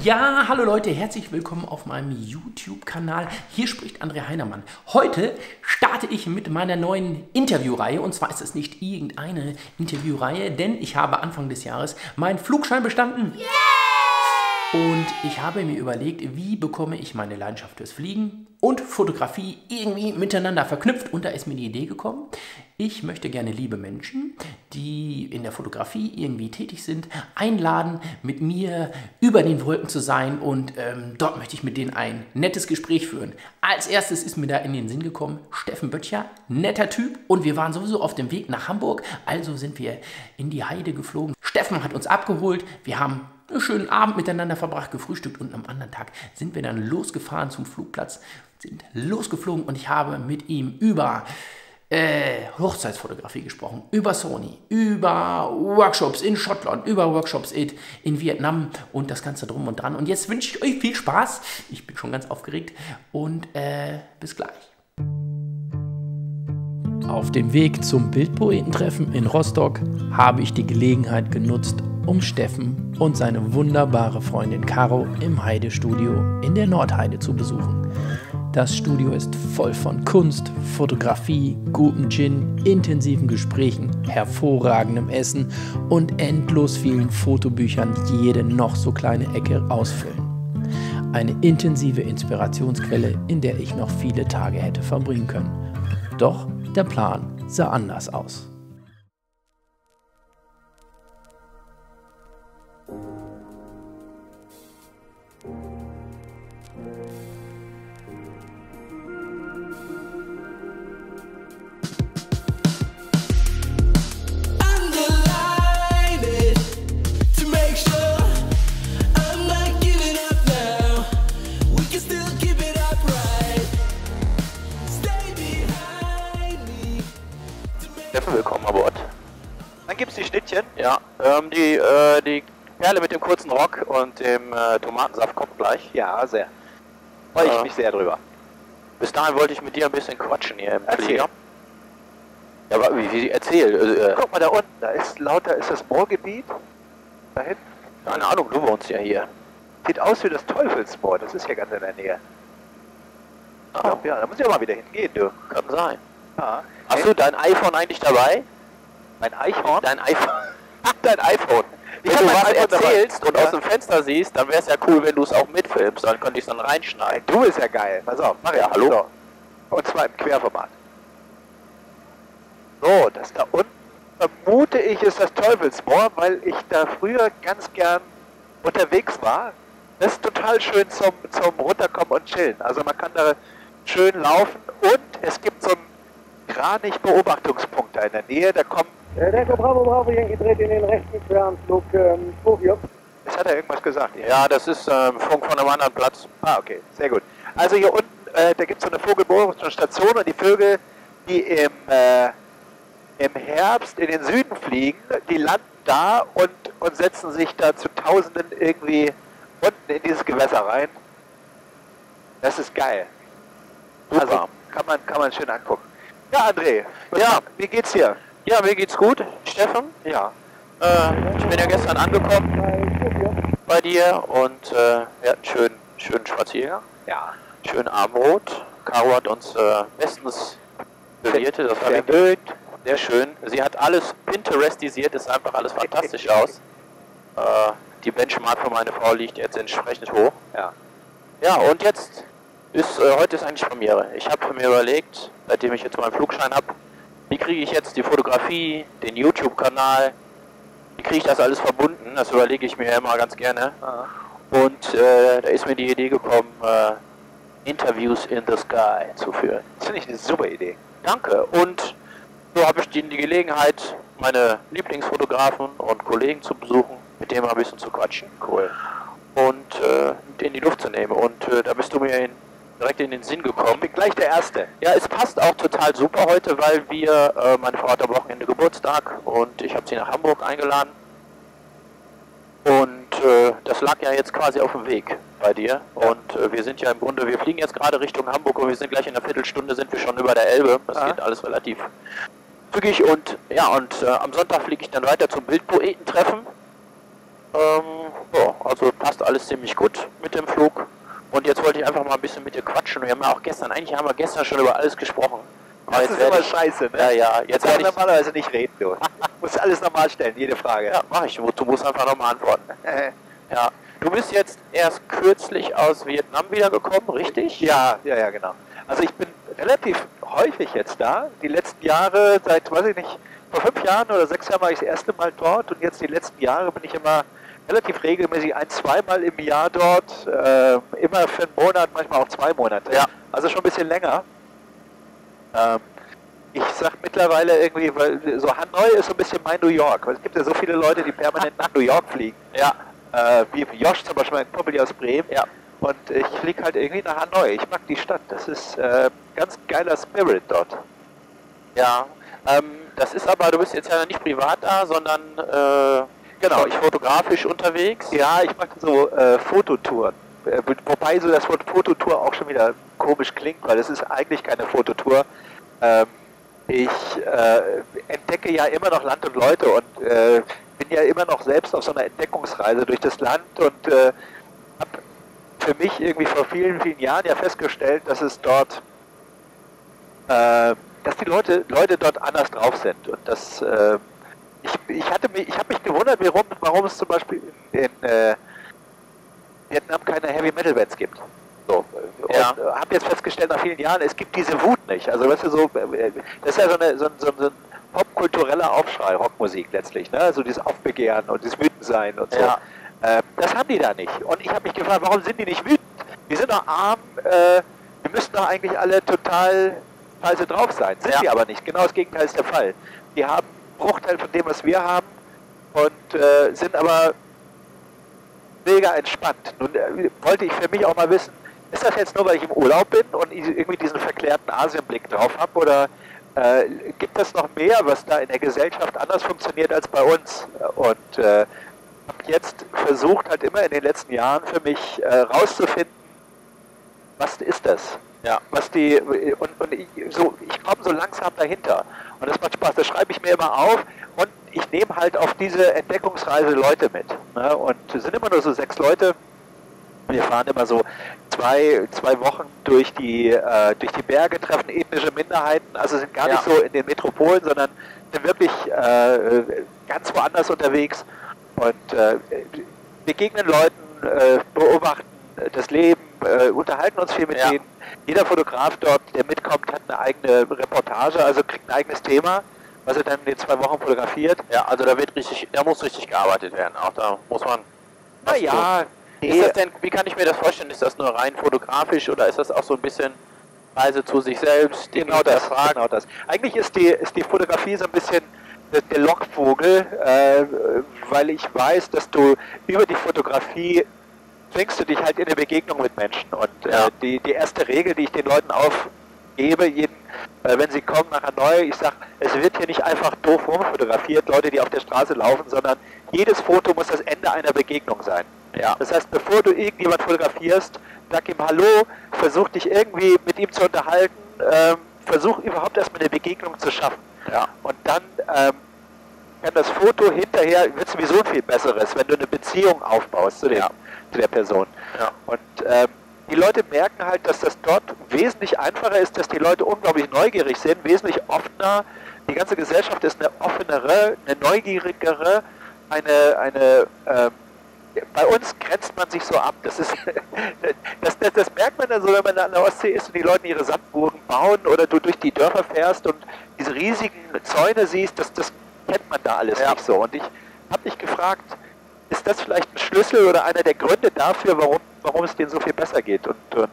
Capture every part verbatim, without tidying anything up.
Ja, hallo Leute, herzlich willkommen auf meinem YouTube-Kanal. Hier spricht André Heinermann. Heute starte ich mit meiner neuen Interviewreihe und zwar ist es nicht irgendeine Interviewreihe, denn ich habe Anfang des Jahres meinen Flugschein bestanden. Yeah! Und ich habe mir überlegt, wie bekomme ich meine Leidenschaft fürs Fliegen und Fotografie irgendwie miteinander verknüpft. Und da ist mir die Idee gekommen, ich möchte gerne liebe Menschen, die in der Fotografie irgendwie tätig sind, einladen, mit mir über den Wolken zu sein. Und ähm, dort möchte ich mit denen ein nettes Gespräch führen. Als erstes ist mir da in den Sinn gekommen, Steffen Böttcher, netter Typ. Und wir waren sowieso auf dem Weg nach Hamburg, also sind wir in die Heide geflogen. Steffen hat uns abgeholt, wir haben einen schönen Abend miteinander verbracht, gefrühstückt und am anderen Tag sind wir dann losgefahren zum Flugplatz, sind losgeflogen und ich habe mit ihm über äh, Hochzeitsfotografie gesprochen, über Sony, über Workshops in Schottland, über Workshops in, in Vietnam und das Ganze drum und dran. Und jetzt wünsche ich euch viel Spaß, ich bin schon ganz aufgeregt und äh, bis gleich. Auf dem Weg zum Bildpoetentreffen in Rostock habe ich die Gelegenheit genutzt, um Steffen und seine wunderbare Freundin Caro im Heidestudio in der Nordheide zu besuchen. Das Studio ist voll von Kunst, Fotografie, gutem Gin, intensiven Gesprächen, hervorragendem Essen und endlos vielen Fotobüchern, die jede noch so kleine Ecke ausfüllen. Eine intensive Inspirationsquelle, in der ich noch viele Tage hätte verbringen können. Doch der Plan sah anders aus. Willkommen an Bord. Dann gibt's die Schnittchen. Ja, ähm, die, äh, die Perle mit dem kurzen Rock und dem äh, Tomatensaft kommt gleich. Ja, sehr. Freue ich äh, mich sehr drüber. Bis dahin wollte ich mit dir ein bisschen quatschen hier im Erzähl. Flieger. Ja, aber wie, wie erzähl? Äh, Guck mal da unten, da ist lauter, ist das Moorgebiet? Da hinten? Keine Ahnung, du wohnst ja hier. Sieht aus wie das Teufelsmoor, das ist ja ganz in der Nähe. Oh. Ich glaub, ja, da muss ich auch mal wieder hingehen, du. Kann sein. Ja. Hast du dein iPhone eigentlich dabei? Mein Eichhorn? Dein iPhone? Dein iPhone. Ich Wenn hab du mein was iPhone erzählst dabei. und Ja. aus dem Fenster siehst, dann wäre es ja cool, wenn du es auch mitfilmst. Dann könnte ich es dann reinschneiden. Du bist ja geil. Pass auf, mach Ja, hallo? So. Und zwar im Querformat. So, das da unten vermute ich ist das Teufelsmoor, weil ich da früher ganz gern unterwegs war. Das ist total schön zum, zum Runterkommen und Chillen. Also man kann da schön laufen und es gibt so einen Kranich-Beobachtungspunkt da in der Nähe. Da kommt... Äh, Delta Bravo Bravo, Yankee dreht in den rechten Queranflug ähm, Tokio. Das hat er irgendwas gesagt. Ja, Ja, das ist ähm, Funk von einem anderen Platz. Ah, okay, sehr gut. Also hier unten, äh, da gibt es so eine Vogelbeobachtungsstation und die Vögel, die im, äh, im Herbst in den Süden fliegen, die landen da und, und setzen sich da zu Tausenden irgendwie unten in dieses Gewässer rein. Das ist geil. Super. Also kann man, kann man schön angucken. Ja, André, was- Ja. wie geht's dir? Ja, mir geht's gut, Steffen. Ja. Äh, ich bin ja gestern angekommen Bei Tokio. bei dir und äh, wir hatten schön, schönen Spaziergang, Ja. schön Abendbrot. Caro hat uns äh, bestens bewirtet, das war wirklich Verwöhnt. sehr schön. Sie hat alles Pinterestisiert, es sah einfach alles fantastisch aus. Äh, die Benchmark für meine Frau liegt jetzt entsprechend hoch. Ja. Ja, und jetzt ist, äh, heute ist eigentlich Premiere. Ich habe mir überlegt, seitdem ich jetzt meinen Flugschein habe, wie kriege ich jetzt die Fotografie, den YouTube-Kanal, wie kriege ich das alles verbunden? Das überlege ich mir immer ganz gerne. Ah. Und äh, da ist mir die Idee gekommen, äh, Interviews in the Sky zu führen. Das finde ich eine super Idee. Danke. Und so habe ich die, die Gelegenheit, meine Lieblingsfotografen und Kollegen zu besuchen, mit denen mal ein bisschen zu quatschen. Cool. Und äh, in die Luft zu nehmen. Und äh, da bist du mir in, direkt in den Sinn Ich gekommen. bin gleich der Erste. Ja, es passt auch total super heute, weil wir, äh, meine Frau hat am Wochenende Geburtstag und ich habe sie nach Hamburg eingeladen. Und äh, das lag ja jetzt quasi auf dem Weg bei dir. Und äh, wir sind ja im Grunde, wir fliegen jetzt gerade Richtung Hamburg und wir sind gleich in einer Viertelstunde sind wir schon über der Elbe. Das Ah. geht alles relativ zügig und ja, und äh, am Sonntag fliege ich dann weiter zum Bildpoetentreffen. Ähm, ja, also passt alles ziemlich gut mit dem Flug. Und jetzt wollte ich einfach mal ein bisschen mit dir quatschen. Wir haben ja auch gestern, eigentlich haben wir gestern schon über alles gesprochen. Aber das ist immer scheiße, ne? Ja, ja. Jetzt kann werde ich ich... normalerweise nicht reden, du. Muss alles normal stellen, jede Frage. Ja, mach ich. Du musst einfach nochmal antworten. Ja. Du bist jetzt erst kürzlich aus Vietnam wiedergekommen, richtig? Ja, ja, ja, genau. Also ich bin relativ häufig jetzt da. Die letzten Jahre, seit, weiß ich nicht, vor fünf Jahren oder sechs Jahren war ich das erste Mal dort und jetzt die letzten Jahre bin ich immer relativ regelmäßig ein-, zweimal im Jahr dort, äh, immer für einen Monat, manchmal auch zwei Monate. Ja. Also schon ein bisschen länger. Ähm, ich sag mittlerweile irgendwie, weil so Hanoi ist so ein bisschen mein New York, weil es gibt ja so viele Leute, die permanent nach New York fliegen. Ja. Äh, wie Josh zum Beispiel, mein Kumpel hier aus Bremen. Ja. Und ich fliege halt irgendwie nach Hanoi. Ich mag die Stadt. Das ist äh, ganz geiler Spirit dort. Ja. Ähm, das ist aber, du bist jetzt ja nicht privat da, sondern äh, Genau. ich fotografisch unterwegs. Ja, ich mache so äh, Fototouren. Äh, wobei so das Wort Fototour auch schon wieder komisch klingt, weil es ist eigentlich keine Fototour. Ähm, ich äh, entdecke ja immer noch Land und Leute und äh, bin ja immer noch selbst auf so einer Entdeckungsreise durch das Land und äh, habe für mich irgendwie vor vielen, vielen Jahren ja festgestellt, dass es dort, äh, dass die Leute, Leute dort anders drauf sind und dass äh, ich, ich hatte mich, ich habe mich gewundert, warum, warum es zum Beispiel in, in äh, Vietnam keine Heavy Metal Bands gibt. So, und Ja. äh, habe jetzt festgestellt nach vielen Jahren, es gibt diese Wut nicht. Also weißt du so, äh, das ist ja so, eine, so, so, so ein popkultureller Aufschrei, Rockmusik letztlich, ne? So dieses Aufbegehren und dieses Wütendsein und so. Ja. Ähm, das haben die da nicht. Und ich habe mich gefragt, warum sind die nicht wütend? Die sind doch arm, äh, wir müssten doch eigentlich alle total scheiße drauf sein. Sind Ja. die aber nicht. Genau das Gegenteil ist der Fall. Die haben einen Bruchteil von dem, was wir haben und äh, sind aber mega entspannt. Nun äh, wollte ich für mich auch mal wissen, ist das jetzt nur, weil ich im Urlaub bin und ich irgendwie diesen verklärten Asienblick drauf habe oder äh, gibt es noch mehr, was da in der Gesellschaft anders funktioniert als bei uns? Und äh, habe jetzt versucht, halt immer in den letzten Jahren für mich äh, rauszufinden, was ist das? Ja. Was die und, und ich, so, ich komme so langsam dahinter und das macht Spaß. Das schreibe ich mir immer auf und ich nehme halt auf diese Entdeckungsreise Leute mit. Ne? Und es sind immer nur so sechs Leute. Wir fahren immer so zwei, zwei Wochen durch die, äh, durch die Berge, treffen ethnische Minderheiten, also sind gar Ja. nicht so in den Metropolen, sondern sind wirklich äh, ganz woanders unterwegs und äh, begegnen Leuten, äh, beobachten das Leben, äh, unterhalten uns viel mit Ja. denen. Jeder Fotograf dort, der mitkommt, hat eine eigene Reportage, also kriegt ein eigenes Thema, was er dann in den zwei Wochen fotografiert. Ja, also da wird richtig, da muss richtig gearbeitet werden. Auch da muss man. was Naja, tun. Ist das denn, wie kann ich mir das vorstellen? Ist das nur rein fotografisch oder ist das auch so ein bisschen Reise zu sich selbst? Dinge genau das, hinterfragen? genau das. Eigentlich ist die, ist die Fotografie so ein bisschen der, der Lockvogel, äh, weil ich weiß, dass du über die Fotografie zwingst du dich halt in eine Begegnung mit Menschen. Und Ja. äh, die, die erste Regel, die ich den Leuten aufgebe, jeden, äh, wenn sie kommen nach Hanoi, ich sage, es wird hier nicht einfach doof rumfotografiert, Leute, die auf der Straße laufen, sondern jedes Foto muss das Ende einer Begegnung sein. Ja. Das heißt, bevor du irgendjemand fotografierst, sag ihm Hallo, versuch dich irgendwie mit ihm zu unterhalten, ähm, versuch überhaupt erstmal eine Begegnung zu schaffen. Ja. Und dann ähm, kann das Foto hinterher, wird sowieso ein viel besseres, wenn du eine Beziehung aufbaust zu, dem, Ja. zu der Person. Ja. Und ähm, die Leute merken halt, dass das dort wesentlich einfacher ist, dass die Leute unglaublich neugierig sind, wesentlich offener. Die ganze Gesellschaft ist eine offenere, eine neugierigere, eine, eine ähm, bei uns grenzt man sich so ab. Das ist, das, das, das merkt man dann so, wenn man an der Ostsee ist und die Leute ihre Sandburgen bauen oder du durch die Dörfer fährst und diese riesigen Zäune siehst, das, das kennt man da alles Ja. nicht so. Und ich habe mich gefragt, ist das vielleicht ein Schlüssel oder einer der Gründe dafür, warum, warum es denen so viel besser geht? Und, und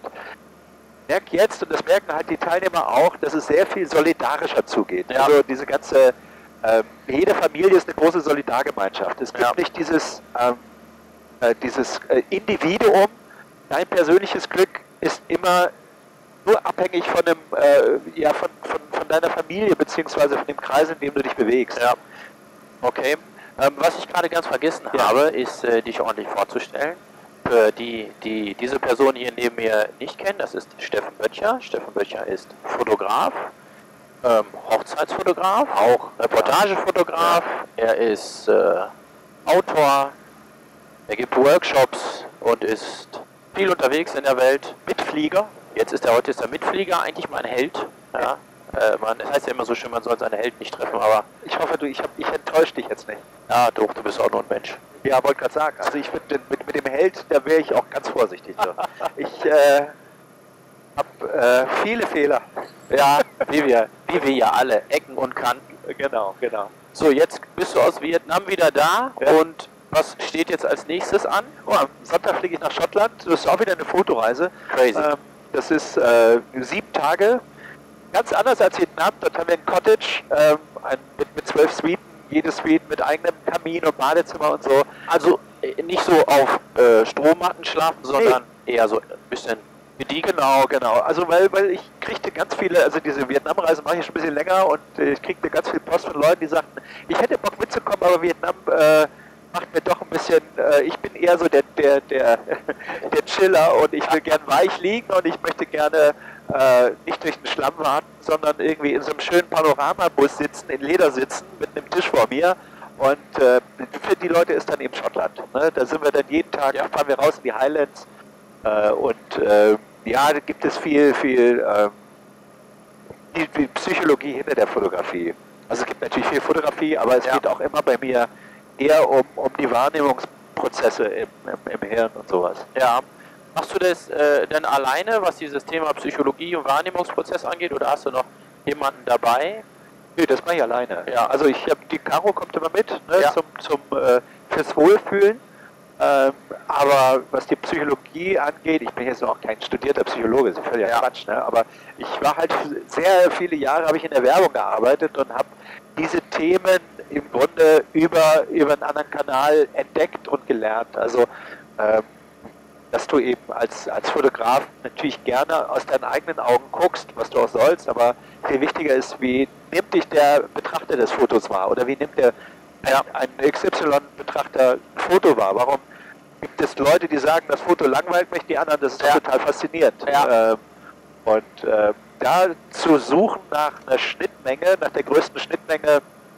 merke jetzt, und das merken halt die Teilnehmer auch, dass es sehr viel solidarischer zugeht. Ja. Also diese ganze, ähm, jede Familie ist eine große Solidargemeinschaft. Es gibt Ja. nicht dieses, ähm, äh, dieses äh, Individuum, dein persönliches Glück ist immer nur abhängig von dem, äh, ja, von, von, von deiner Familie beziehungsweise von dem Kreis, in dem du dich bewegst. Ja. Okay. Ähm, was ich gerade ganz vergessen Ja. habe, ist, äh, dich ordentlich vorzustellen. Für die, die diese Person hier neben mir nicht kennen, das ist Steffen Böttcher. Steffen Böttcher ist Fotograf, ähm, Hochzeitsfotograf, auch Reportagefotograf. Er ist äh, Autor, Er gibt Workshops und ist viel unterwegs in der Welt. Mitflieger. Jetzt ist er heute ist er Mitflieger, eigentlich mein Held. Ja. Äh, man, das heißt ja immer so schön, man soll seine Helden nicht treffen, aber... Ich hoffe, du, ich, hab, ich enttäusche dich jetzt nicht. Ja, doch, du bist auch nur ein Mensch. Ja, wollte gerade sagen. Also ich finde, mit, mit dem Held, da wäre ich auch ganz vorsichtig. So. Ich äh, habe äh, viele Fehler. Ja, wie wir, wie wir ja alle, Ecken und Kanten. Genau, genau. So, jetzt bist du aus Vietnam wieder da Ja. und was steht jetzt als nächstes an? Oh, am Sonntag fliege ich nach Schottland. Das ist auch wieder eine Fotoreise. Crazy. Ähm, das ist äh, sieben Tage. Ganz anders als Vietnam. Dort haben wir ein Cottage ähm, ein, mit, mit zwölf Suiten. Jede Suite mit eigenem Kamin und Badezimmer und so. Also äh, nicht so auf äh, Strohmatten schlafen, sondern eher so ein bisschen gediegen. Genau, genau. Also weil, weil ich kriegte ganz viele, also diese Vietnam-Reise mache ich schon ein bisschen länger und äh, ich kriegte ganz viel Post von Leuten, die sagten, ich hätte Bock mitzukommen, aber Vietnam äh, macht mir doch ein bisschen, äh, ich bin eher so der, der, der, der Chiller und ich will gern weich liegen und ich möchte gerne äh, nicht durch den Schlamm warten, sondern irgendwie in so einem schönen Panoramabus sitzen, in Leder sitzen, mit einem Tisch vor mir. Und äh, für die Leute ist dann eben Schottland. Ne? Da sind wir dann jeden Tag, ja, fahren wir raus in die Highlands äh, und äh, ja, da gibt es viel, viel äh, die, die Psychologie hinter der Fotografie. Also es gibt natürlich viel Fotografie, aber es Ja. geht auch immer bei mir eher um, um die Wahrnehmungsprozesse im, im, im Hirn und sowas. Ja. Machst du das äh, denn alleine, was dieses Thema Psychologie und Wahrnehmungsprozess angeht, oder hast du noch jemanden dabei? Nee, das mache ich alleine. Ja. Also ich habe die Caro kommt immer mit, ne, Ja. zum, zum äh, fürs Wohlfühlen. Ähm, aber was die Psychologie angeht, ich bin jetzt auch kein studierter Psychologe, das ist völliger Ja. Quatsch, ne? Aber ich war halt sehr viele Jahre habe ich in der Werbung gearbeitet und habe diese Themen im Grunde über, über einen anderen Kanal entdeckt und gelernt. Also ähm, dass du eben als, als Fotograf natürlich gerne aus deinen eigenen Augen guckst, was du auch sollst, aber viel wichtiger ist, wie nimmt dich der Betrachter des Fotos wahr oder wie nimmt der ja, ein X Y-Betrachter ein Foto wahr? Warum gibt es Leute, die sagen, das Foto langweilt mich, die anderen, das ist Ja. total faszinierend. Ja. Ähm, und äh, da zu suchen nach einer Schnittmenge, nach der größten Schnittmenge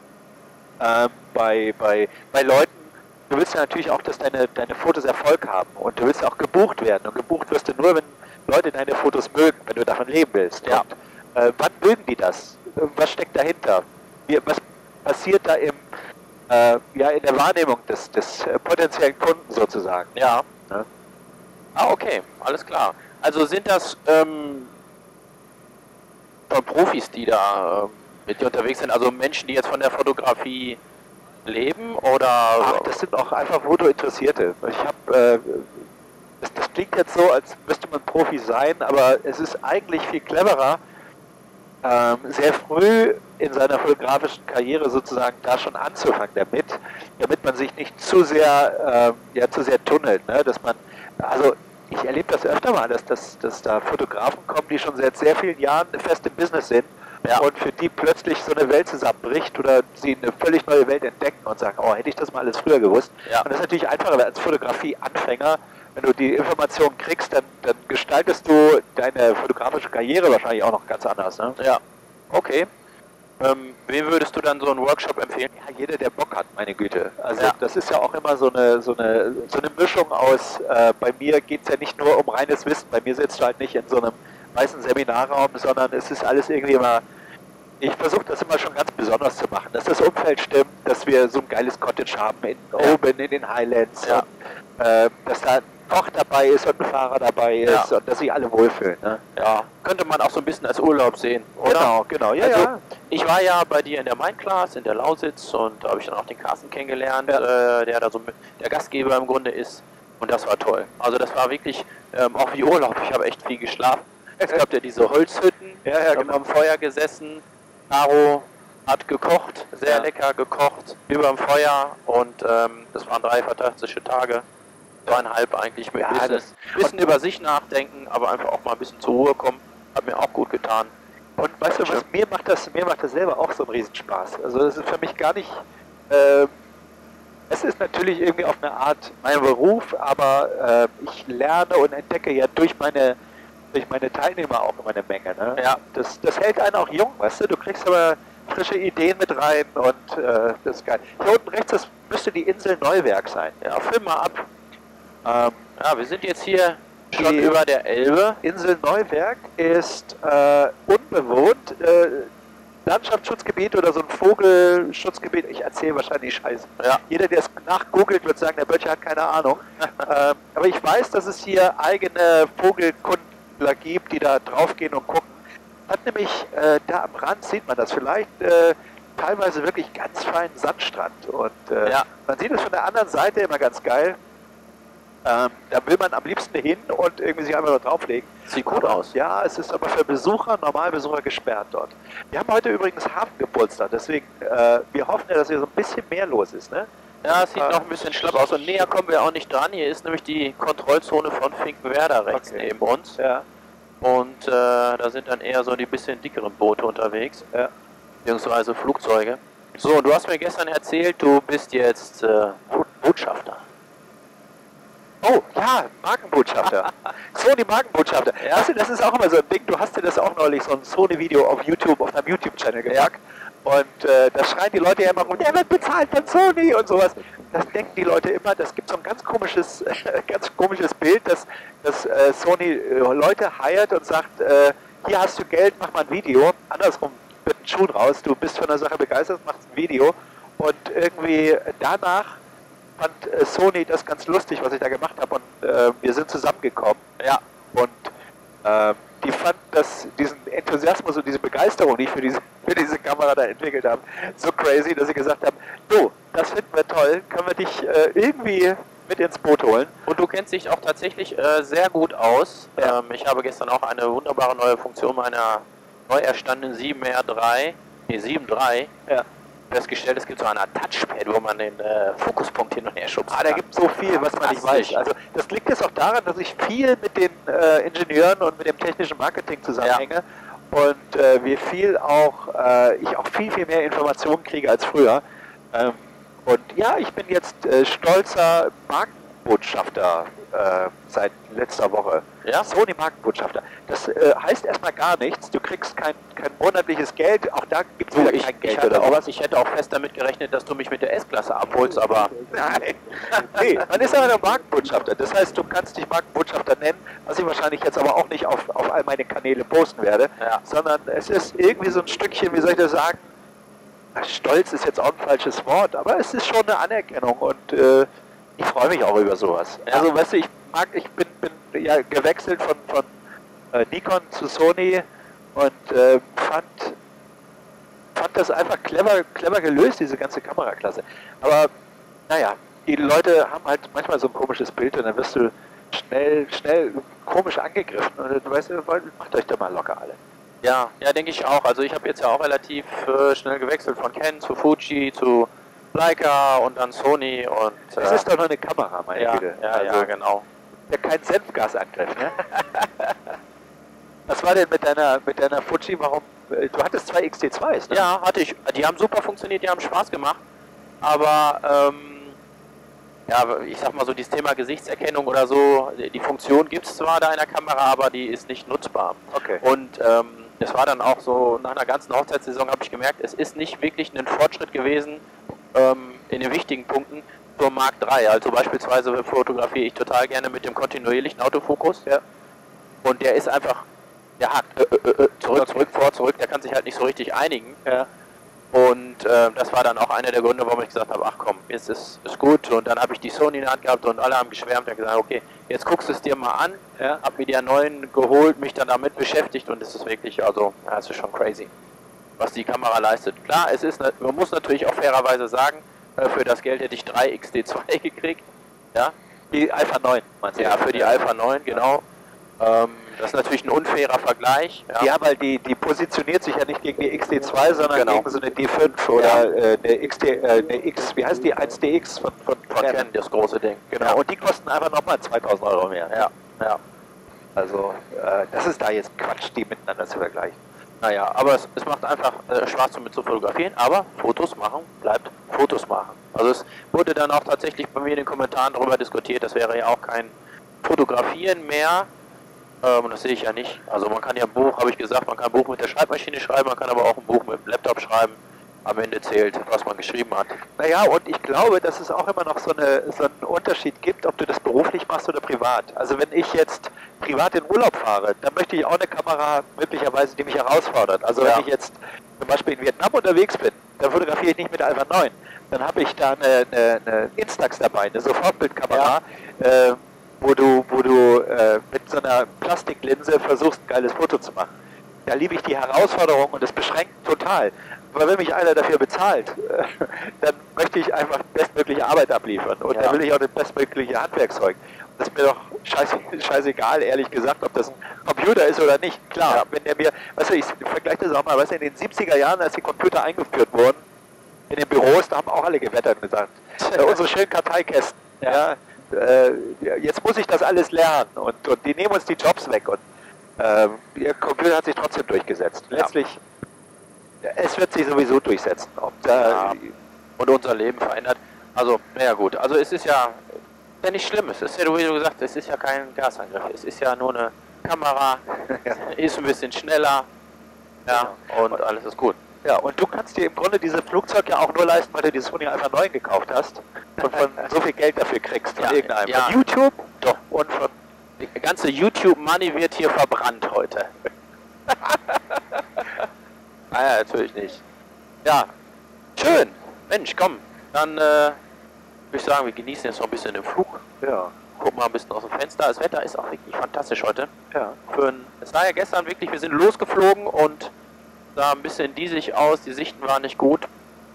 ähm, bei, bei, bei Leuten, du willst ja natürlich auch, dass deine, deine Fotos Erfolg haben und du willst auch gebucht werden. Und gebucht wirst du nur, wenn Leute deine Fotos mögen, wenn du davon leben willst. Ja. Und, äh, wann mögen die das? Was steckt dahinter? Wie, was passiert da im, äh, ja, in der Wahrnehmung des, des äh, potenziellen Kunden sozusagen? Ja. Ne? Ah, okay, alles klar. Also sind das ähm, von Profis, die da ähm, mit dir unterwegs sind, also Menschen, die jetzt von der Fotografie leben, oder? Ach, das sind auch einfach Fotointeressierte. Ich habe, äh, das, das klingt jetzt so, als müsste man Profi sein, aber es ist eigentlich viel cleverer, ähm, sehr früh in seiner fotografischen Karriere sozusagen da schon anzufangen damit, damit man sich nicht zu sehr, ähm, ja, zu sehr tunnelt, ne? Dass man, also ich erlebe das öfter mal, dass, dass, dass da Fotografen kommen, die schon seit sehr vielen Jahren fest im Business sind. Ja. Und für die plötzlich so eine Welt zusammenbricht oder sie eine völlig neue Welt entdecken und sagen, oh, hätte ich das mal alles früher gewusst. Ja. Und das ist natürlich einfacher als Fotografie-Anfänger. Wenn du die Informationen kriegst, dann, dann gestaltest du deine fotografische Karriere wahrscheinlich auch noch ganz anders. Ne? Ja, okay. Ähm, wem würdest du dann so einen Workshop empfehlen? Ja, jeder, der Bock hat, meine Güte. Also Ja. das ist ja auch immer so eine, so eine, so eine Mischung aus, äh, bei mir geht es ja nicht nur um reines Wissen, bei mir sitzt du halt nicht in so einem weißen Seminarraum, sondern es ist alles irgendwie immer, ich versuche das immer schon ganz besonders zu machen, dass das Umfeld stimmt, dass wir so ein geiles Cottage haben in, Ja. oben in den Highlands, Ja. und, äh, dass da ein Koch dabei ist und ein Fahrer dabei ist Ja. und dass sich alle wohlfühlen. Ne? Ja, könnte man auch so ein bisschen als Urlaub sehen, oder? Genau, genau, ja, Also, ja. ich war ja bei dir in der Main-Class in der Lausitz und da habe ich dann auch den Carsten kennengelernt, Ja. äh, der da so mit, der Gastgeber im Grunde ist. Und das war toll. Also das war wirklich ähm, auch wie Urlaub. Ich habe echt viel geschlafen. Es gab ja diese Holzhütten, Ja, ja, wir haben genau. am Feuer gesessen. Caro hat gekocht, sehr Ja. lecker gekocht, über dem Feuer, und ähm, das waren drei fantastische Tage. Zweieinhalb eigentlich mit Ja, ein bisschen, das- bisschen über sich nachdenken, aber einfach auch mal ein bisschen zur Ruhe kommen. Hat mir auch gut getan. Und weißt du was, mir macht das, mir macht das selber auch so einen Riesenspaß. Also das ist für mich gar nicht, ähm, es ist natürlich irgendwie auf eine Art mein Beruf, aber äh, ich lerne und entdecke ja durch meine, durch meine Teilnehmer auch immer eine Menge. Ne? Ja. Das, das hält einen auch jung, weißt du, du kriegst aber frische Ideen mit rein und äh, das ist geil. Hier unten rechts, das müsste die Insel Neuwerk sein. Ja, film mal ab. Ähm, ja, wir sind jetzt hier schon die über der Elbe. Insel Neuwerk ist äh, unbewohnt. Äh, Landschaftsschutzgebiet oder so ein Vogelschutzgebiet. Ich erzähle wahrscheinlich Scheiße. Ja. Jeder, der es nachgoogelt, wird sagen, der Böttcher hat keine Ahnung. ähm, aber ich weiß, dass es hier eigene Vogelkundler gibt, die da draufgehen und gucken. Hat nämlich, äh, da am Rand sieht man das vielleicht, äh, teilweise wirklich ganz feinen Sandstrand. Und äh, Ja. man sieht es von der anderen Seite immer ganz geil. Ähm, da will man am liebsten hin und irgendwie sich einfach nur drauflegen. Sieht gut Aber, aus. Ja, es ist aber für Besucher, Normalbesucher gesperrt dort. Wir haben heute übrigens Hafengeburtstag, deswegen, äh, wir hoffen ja, dass hier so ein bisschen mehr los ist, ne? Ja, es sieht Ah. noch ein bisschen schlapp aus und näher kommen wir auch nicht dran. Hier ist nämlich die Kontrollzone von Finkenwerder rechts Okay. neben uns. Ja, Und äh, da sind dann eher so die bisschen dickeren Boote unterwegs, ja. beziehungsweise Flugzeuge. So, und du hast mir gestern erzählt, du bist jetzt äh, Botschafter. Oh, ja, Markenbotschafter. Sony Markenbotschafter. Ja. Weißt du, das ist auch immer so ein Ding. Du hast dir das auch neulich, so ein Sony-Video auf YouTube, auf deinem YouTube-Channel gemacht. Und äh, da schreien die Leute ja immer rum, der wird bezahlt von Sony und sowas. Das denken die Leute immer, das gibt so ein ganz komisches, ganz komisches Bild, dass, dass äh, Sony äh, Leute hiert und sagt, äh, hier hast du Geld, mach mal ein Video. Andersrum wird ein Schuh draus, du bist von der Sache begeistert, machst ein Video. Und irgendwie danach fand äh, Sony das ganz lustig, was ich da gemacht habe, und äh, wir sind zusammengekommen. Ja. Und äh, die fanden das, diesen Enthusiasmus und diese Begeisterung, die ich für diese, für diese Kamera da entwickelt habe, so crazy, dass sie gesagt haben, du, das finden wir toll, können wir dich äh, irgendwie mit ins Boot holen. Und du kennst dich auch tatsächlich äh, sehr gut aus. Ja. Ähm, ich habe gestern auch eine wunderbare neue Funktion meiner neu erstandenen sieben R drei, nee sieben drei, Ja. festgestellt, es gibt so eine Touchpad, wo man den äh, Fokuspunkt hin und her schubst. Ah, da gibt es so viel, was man nicht Fantastisch. weiß. Also das liegt jetzt auch daran, dass ich viel mit den äh, Ingenieuren und mit dem technischen Marketing zusammenhänge und äh, wir viel auch, äh, ich auch viel, viel mehr Informationen kriege als früher. Ähm, und ja, ich bin jetzt äh, stolzer Markenbotschafter äh, seit letzter Woche. Ja? Sony Markenbotschafter. Das äh, heißt erstmal gar nichts. Du kriegst kein, kein monatliches Geld. Auch da gibt es Du, wieder ich, kein ich, Geld hatte oder auch, sowas. ich hätte auch fest damit gerechnet, dass du mich mit der S-Klasse abholst, aber Nein. Nee, man ist aber der Markenbotschafter. Das heißt, du kannst dich Markenbotschafter nennen, was ich wahrscheinlich jetzt aber auch nicht auf, auf all meine Kanäle posten werde, Ja. sondern es ist irgendwie so ein Stückchen, wie soll ich das sagen, stolz ist jetzt auch ein falsches Wort, aber es ist schon eine Anerkennung und äh, ich freue mich auch über sowas. Ja. Also weißt du, ich mag, ich bin, bin ja gewechselt von, von äh, Nikon zu Sony und äh, fand fand das einfach clever, clever gelöst, diese ganze Kameraklasse. Aber naja, die Leute haben halt manchmal so ein komisches Bild und dann wirst du schnell, schnell komisch angegriffen und du weißt, macht euch da mal locker alle. ja, ja, denke ich auch. Also ich habe jetzt ja auch relativ äh, schnell gewechselt von Canon zu Fuji zu Leica und dann Sony und Es äh, ist doch nur eine Kamera, meine ja, Güte. ja, Also, ja, genau. ja, kein Senfgasangriff, ne? Was war denn mit deiner, mit deiner Fuji? Warum? äh, Du hattest zwei X T zweis, ne? Ja, hatte ich. Die haben super funktioniert, die haben Spaß gemacht. Aber, ähm, ja, ich sag mal so, dieses Thema Gesichtserkennung oder so, die Funktion gibt es zwar da in der Kamera, aber die ist nicht nutzbar. Okay. Und ähm, es war dann auch so, nach einer ganzen Hochzeitssaison habe ich gemerkt, es ist nicht wirklich ein Fortschritt gewesen ähm, in den wichtigen Punkten zur Mark drei. Also beispielsweise fotografiere ich total gerne mit dem kontinuierlichen Autofokus. Ja. Und der ist einfach, der hakt, äh, äh, äh, zurück, Okay. zurück, vor, zurück, der kann sich halt nicht so richtig einigen. Ja. Und äh, das war dann auch einer der Gründe, warum ich gesagt habe, ach komm, jetzt ist es gut. Und dann habe ich die Sony in der Hand gehabt und alle haben geschwärmt und gesagt, okay, jetzt guckst du es dir mal an. Ja. Hab mir die neuen geholt, mich dann damit beschäftigt und es ist wirklich, also, ja, es ist schon crazy, was die Kamera leistet. Klar, es ist, man muss natürlich auch fairerweise sagen, äh, für das Geld hätte ich drei X T zwei gekriegt. Ja, Die Alpha neun, meinst du? ja, für die Alpha neun, genau. Ähm, das ist natürlich ein unfairer Vergleich. Ja. Ja, weil die, die positioniert sich ja nicht gegen die X T zwei, sondern Genau. gegen so eine D fünf oder äh, eine X T, äh, eine X, wie heißt die, eins D X von, von, Von Canon, das große Ding. Genau, und die kosten einfach nochmal zweitausend Euro mehr. Ja, ja. Also, äh, das ist da jetzt Quatsch, die miteinander zu vergleichen. Naja, aber es, es macht einfach äh, Spaß damit zu fotografieren, aber Fotos machen bleibt Fotos machen. Also es wurde dann auch tatsächlich bei mir in den Kommentaren darüber diskutiert, das wäre ja auch kein Fotografieren mehr. Ähm, und das sehe ich ja nicht. Also man kann ja ein Buch, habe ich gesagt, man kann ein Buch mit der Schreibmaschine schreiben, man kann aber auch ein Buch mit dem Laptop schreiben. am Ende zählt, was man geschrieben hat. Naja, und ich glaube, dass es auch immer noch so, eine, so einen Unterschied gibt, ob du das beruflich machst oder privat. Also wenn ich jetzt privat in Urlaub fahre, dann möchte ich auch eine Kamera möglicherweise, die mich herausfordert. Also Ja. wenn ich jetzt zum Beispiel in Vietnam unterwegs bin, dann fotografiere ich nicht mit Alpha neun. Dann habe ich da eine, eine, eine Instax dabei, eine Sofortbildkamera, äh, wo du, wo du äh, mit so einer Plastiklinse versuchst, ein geiles Foto zu machen. Da liebe ich die Herausforderung und das beschränkt total. Aber wenn mich einer dafür bezahlt, äh, dann möchte ich einfach bestmögliche Arbeit abliefern. Und Ja. dann will ich auch das bestmögliche Handwerkszeug. Das ist mir doch scheiße, scheißegal, ehrlich gesagt, ob das ein Computer ist oder nicht. Klar, Ja. wenn der mir, weißt du, ich vergleiche das auch mal, weißt du, in den siebziger Jahren, als die Computer eingeführt wurden, in den Büros, da haben auch alle gewettert und gesagt, äh, unsere schönen Karteikästen, ja. äh, jetzt muss ich das alles lernen und, und die nehmen uns die Jobs weg und äh, der Computer hat sich trotzdem durchgesetzt. Letztlich, es wird sich sowieso durchsetzen. Ob da, Ja. Und unser Leben verändert. Also, naja gut, also es ist ja, ja nicht schlimm, es ist ja, wie du gesagt hast, es ist ja kein Gasangriff, es ist ja nur eine Kamera, ist ein bisschen schneller, ja, und alles ist gut. Ja, und du kannst dir im Grunde dieses Flugzeug ja auch nur leisten, weil du die Sony Alpha neun gekauft hast und von so viel Geld dafür kriegst. Von Ja, irgendeinem. ja. Von YouTube Doch. und von... Die ganze YouTube-Money wird hier verbrannt heute. Naja, natürlich nicht. Ja, schön. Mensch, komm, dann äh, würde ich sagen, wir genießen jetzt noch ein bisschen den Flug. Ja, Gucken mal ein bisschen aus dem Fenster. Das Wetter ist auch wirklich fantastisch heute. ja. Für ein, es war ja gestern wirklich, wir sind losgeflogen und sah ein bisschen diesig aus, die Sichten waren nicht gut.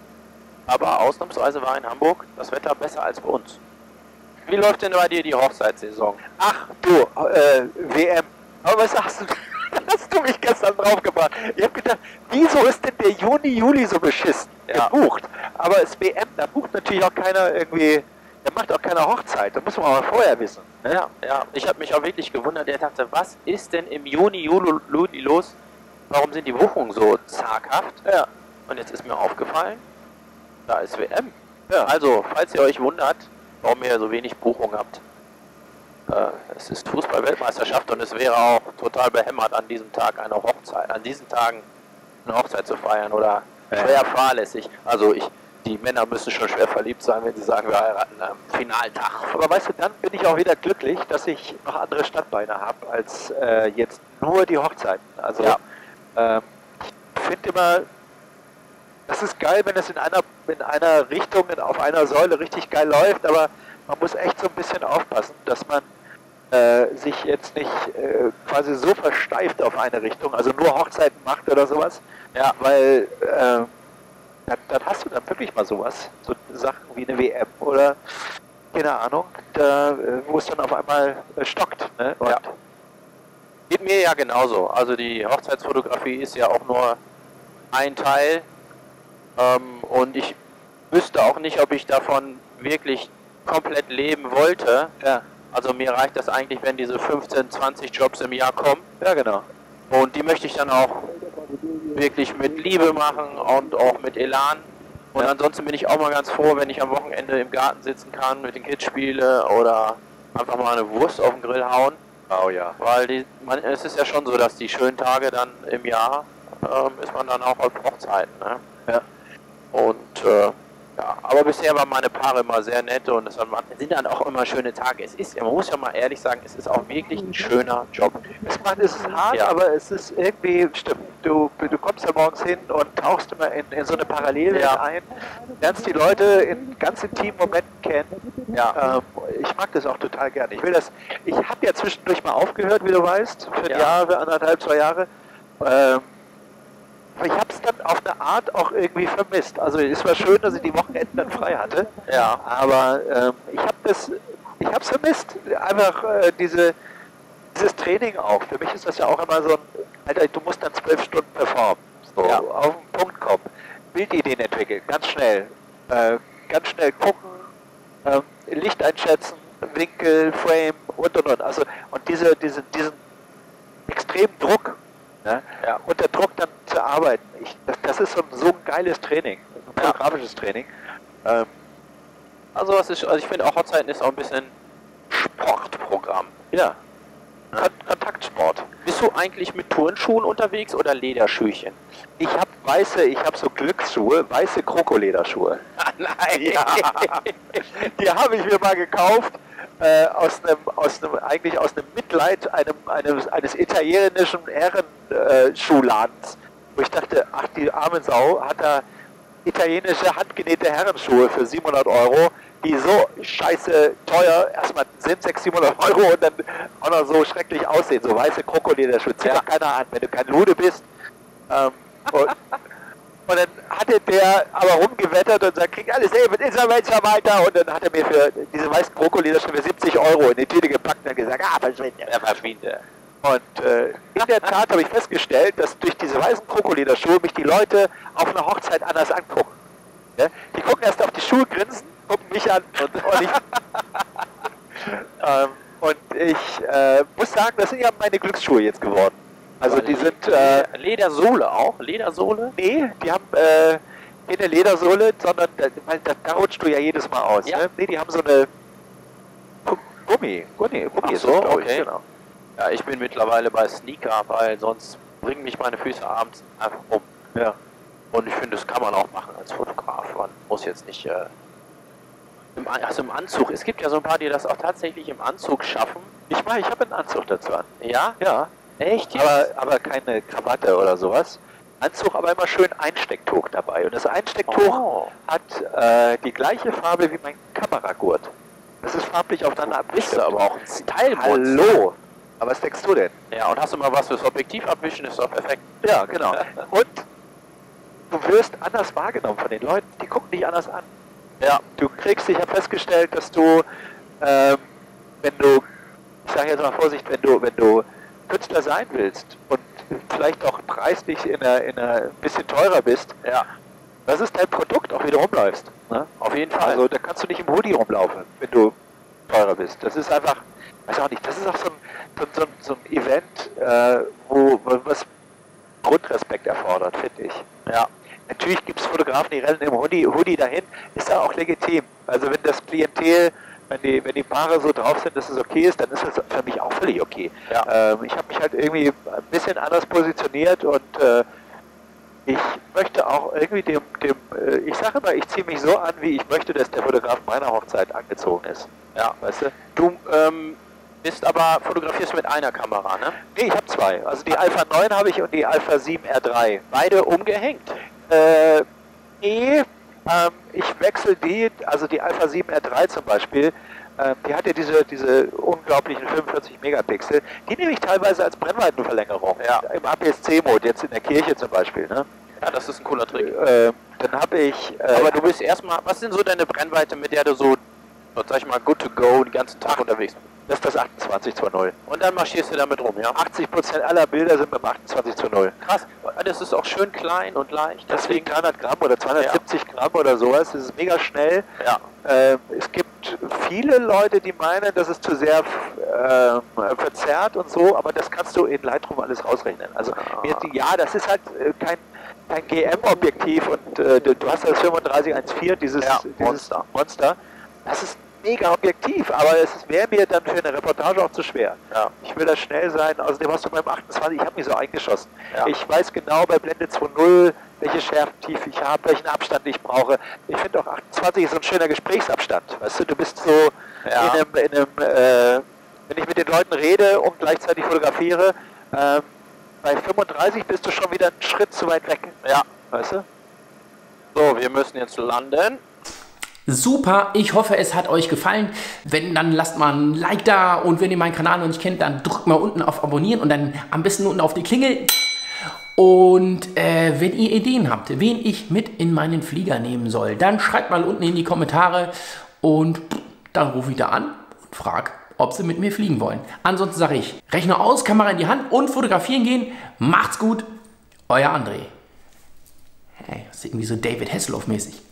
Aber ausnahmsweise war in Hamburg das Wetter besser als bei uns. Wie läuft denn bei dir die Hochzeitssaison? Ach du, äh, W M. Aber was hast du, hast du mich gestern draufgebracht? Ich habe gedacht, wieso ist denn der Juni, Juli so beschissen Ja. gebucht? Aber das W M, da bucht natürlich auch keiner irgendwie, da macht auch keiner Hochzeit. Da muss man aber vorher wissen. Ne? Ja, ja. Ich habe mich auch wirklich gewundert. Der dachte, was ist denn im Juni, Juli, Juli los? Warum sind die Buchungen so zaghaft? Ja. Und jetzt ist mir aufgefallen, da ist W M. Ja. Also, falls ihr euch wundert, warum ihr so wenig Buchungen habt, äh, es ist Fußball-Weltmeisterschaft und es wäre auch total behämmert, an diesem Tag eine Hochzeit, an diesen Tagen eine Hochzeit zu feiern oder Ja. schwer fahrlässig. Also ich, die Männer müssen schon schwer verliebt sein, wenn sie sagen, wir heiraten am Finaltag. Aber weißt du, dann bin ich auch wieder glücklich, dass ich noch andere Standbeine habe, als äh, jetzt nur die Hochzeiten. Also Ja. ähm, ich finde immer, das ist geil, wenn es in einer, in einer Richtung, auf einer Säule richtig geil läuft, aber man muss echt so ein bisschen aufpassen, dass man äh, sich jetzt nicht äh, quasi so versteift auf eine Richtung, also nur Hochzeiten macht oder sowas. Ja. Weil äh, dann, dann hast du dann wirklich mal sowas, so Sachen wie eine W M oder keine Ahnung, da, äh, wo es dann auf einmal äh, stockt. Ne? Und Ja. Geht mir ja genauso. Also die Hochzeitsfotografie ist ja auch nur ein Teil. Ähm, und ich wüsste auch nicht, ob ich davon wirklich komplett leben wollte. ja, Also mir reicht das eigentlich, wenn diese fünfzehn, zwanzig Jobs im Jahr kommen. ja, genau. Und die möchte ich dann auch wirklich mit Liebe machen und auch mit Elan. Und Ja. ansonsten bin ich auch mal ganz froh, wenn ich am Wochenende im Garten sitzen kann, mit den Kids spiele oder einfach mal eine Wurst auf den Grill hauen. Oh ja. Weil die, man, es ist ja schon so, dass die schönen Tage dann im Jahr ähm, ist man dann auch auf Hochzeiten. Ne? Ja. Und äh, ja, aber bisher waren meine Paare immer sehr nett und es waren, sind dann auch immer schöne Tage. Es ist, man muss ja mal ehrlich sagen, es ist auch wirklich ein schöner Job. Es, macht, es ist hart, Ja. aber es ist irgendwie, stimmt, du, du kommst da morgens hin und tauchst immer in, in so eine Parallelwelt Ja. ein, lernst die Leute in ganz intimen Momenten kennen. Ja. Ähm, ich mag das auch total gerne. Ich will das, ich habe ja zwischendurch mal aufgehört, wie du weißt, für ein Ja. Jahr, für anderthalb, zwei Jahre. Ähm, aber ich habe es dann auf eine Art auch irgendwie vermisst. Also es war schön, dass ich die Wochenenden dann frei hatte. Ja. Aber ähm, ich habe das, ich habe es vermisst. Einfach äh, diese, dieses Training auch. Für mich ist das ja auch immer so ein, Alter, du musst dann zwölf Stunden performen. So, Ja. auf den Punkt kommen. Bildideen entwickeln, ganz schnell. Äh, ganz schnell gucken, ähm, Licht einschätzen, Winkel, Frame und und und. Also, und diese, diese, diesen extremen Druck, ne? Ja. unter Druck dann zu arbeiten. Ich, das, das ist so ein, so ein geiles Training, ein Ja. fotografisches Training. Ähm, Also, es ist, also ich finde auch Hochzeiten ist auch ein bisschen Sportprogramm. ja, Kon Kontaktsport. Bist du eigentlich mit Turnschuhen unterwegs oder Lederschüchen? Ich habe weiße, ich habe so Glücksschuhe, weiße Krokolederschuhe. Nein. Ja. Die habe ich mir mal gekauft. Äh, aus einem, aus einem, eigentlich aus einem Mitleid einem, eines, eines italienischen Herrenschuhladens, äh, wo ich dachte, ach, die arme Sau hat da italienische handgenähte Herrenschuhe für siebenhundert Euro, die so scheiße teuer erstmal sind, sechshundert, siebenhundert Euro und dann auch noch so schrecklich aussehen, so weiße Krokolederschuhe, zieht doch keiner an, wenn du kein Lude bist. Ähm, und, Und dann hatte der aber rumgewettert und sagt, kriegt alles, ey, mit Insolvenz weiter. Und dann hat er mir für diese weißen Krokolederschuhe für siebzig Euro in die Tüte gepackt und dann gesagt, ah, verschwinde. Er verschwinde. Und äh, in der Tat habe ich festgestellt, dass durch diese weißen Krokolederschuhe mich die Leute auf einer Hochzeit anders angucken. Ja? Die gucken erst auf die Schuhe, grinsen, gucken mich an und, und ich... ähm, und ich äh, muss sagen, das sind ja meine Glücksschuhe jetzt geworden. Also die sind... Äh, Ledersohle auch? Ledersohle? Nee, die haben äh, keine Ledersohle, sondern da, weil da, da rutscht du ja jedes Mal aus. Ja. Ne? Nee, die haben so eine Gummi, Gummi, Gummi Ach ist so, das, glaub ich, okay. Genau. Ja, ich bin mittlerweile bei Sneaker, weil sonst bringen mich meine Füße abends einfach um. Ja. Und ich finde, das kann man auch machen als Fotograf. Man muss jetzt nicht äh, im, An- also im Anzug. Es gibt ja so ein paar, die das auch tatsächlich im Anzug schaffen. Ich meine, ich habe einen Anzug dazu an. Ja? Ja, Echt jetzt? aber, aber keine Krawatte oder sowas. Anzug, aber immer schön Einstecktuch dabei. Und das Einstecktuch Oh. hat äh, die gleiche Farbe wie mein Kameragurt. Das ist farblich aufeinander Bist du abgestimmt. aber auch ein Style-Monster. Hallo! Aber was denkst du denn? Ja, und hast du mal was fürs Objektiv abwischen, ist doch perfekt. Ja, genau. Und du wirst anders wahrgenommen von den Leuten. Die gucken dich anders an. Ja, du kriegst, ich habe festgestellt, dass du, ähm, wenn du, ich sage jetzt mal Vorsicht, wenn du, wenn du Künstler sein willst und vielleicht auch preislich in einer, in einer ein bisschen teurer bist, Ja, das ist dein Produkt, auch wie du rumläufst. Ne? auf jeden Fall. Also da kannst du nicht im Hoodie rumlaufen, wenn du teurer bist. Das ist einfach, weiß auch nicht, das ist auch so ein, so, so, so ein Event, äh, wo was Grundrespekt erfordert, finde ich. ja. Natürlich gibt es Fotografen, die rennen im Hoodie, Hoodie dahin, ist ja auch legitim. Also wenn das Klientel, wenn die, wenn die Paare so drauf sind, dass es okay ist, dann ist das für mich auch völlig okay. Ja. Ähm, ich habe mich halt irgendwie ein bisschen anders positioniert und äh, ich möchte auch irgendwie dem, dem äh, ich sage immer, ich ziehe mich so an, wie ich möchte, dass der Fotograf meiner Hochzeit angezogen ist. Ja, Weißt du? du ähm, bist aber, fotografierst mit einer Kamera, ne? Nee, ich habe zwei. Also die Alpha neun habe ich und die Alpha sieben R drei. Beide umgehängt. Äh, nee, ähm, ich wechsle die, also die Alpha sieben R drei zum Beispiel, ähm, die hat ja diese, diese unglaublichen fünfundvierzig Megapixel, die nehme ich teilweise als Brennweitenverlängerung, ja, im A P S C-Mode, jetzt in der Kirche zum Beispiel, ne? Ja, das ist ein cooler Trick. Ähm, dann habe ich, äh, Aber du bist erstmal, was sind so deine Brennweite, mit der du so, sag ich mal, good to go den ganzen Tag unterwegs bist? das ist das achtundzwanzig zu null. Und dann marschierst du damit rum, ja? achtzig Prozent aller Bilder sind mit dem achtundzwanzig zu null. Krass, das ist auch schön klein und leicht. Deswegen dreihundert Gramm oder zweihundertsiebzig Gramm oder sowas, das ist mega schnell. Ja, Ähm, es gibt viele Leute, die meinen, das ist zu sehr ähm, verzerrt und so, aber das kannst du in Lightroom alles rausrechnen. Also mir, ja, das ist halt äh, kein, kein G M-Objektiv und äh, du, du hast das fünfunddreißig eins Komma vier, dieses, Ja, dieses Monster. Monster. Das ist mega objektiv, aber es wäre mir dann für eine Reportage auch zu schwer. ja. Ich will da schnell sein, außerdem hast du beim achtundzwanzig, ich habe mich so eingeschossen. Ja. Ich weiß genau bei Blende zwei Punkt null, welche Schärfentiefe ich habe, welchen Abstand ich brauche. Ich finde auch achtundzwanzig ist so ein schöner Gesprächsabstand. Weißt du, du bist so Ja. in einem, in einem äh, wenn ich mit den Leuten rede und gleichzeitig fotografiere, ähm, bei fünfunddreißig bist du schon wieder einen Schritt zu weit weg. Ja. Weißt du? So, wir müssen jetzt landen. Super, ich hoffe, es hat euch gefallen. Wenn, dann lasst mal ein Like da und wenn ihr meinen Kanal noch nicht kennt, dann drückt mal unten auf Abonnieren und dann am besten unten auf die Klingel. Und äh, wenn ihr Ideen habt, wen ich mit in meinen Flieger nehmen soll, dann schreibt mal unten in die Kommentare und dann rufe ich da an und frage, ob sie mit mir fliegen wollen. Ansonsten sage ich, Rechner aus, Kamera in die Hand und fotografieren gehen. Macht's gut, euer André. Hey, das ist irgendwie so David Hasselhoff mäßig.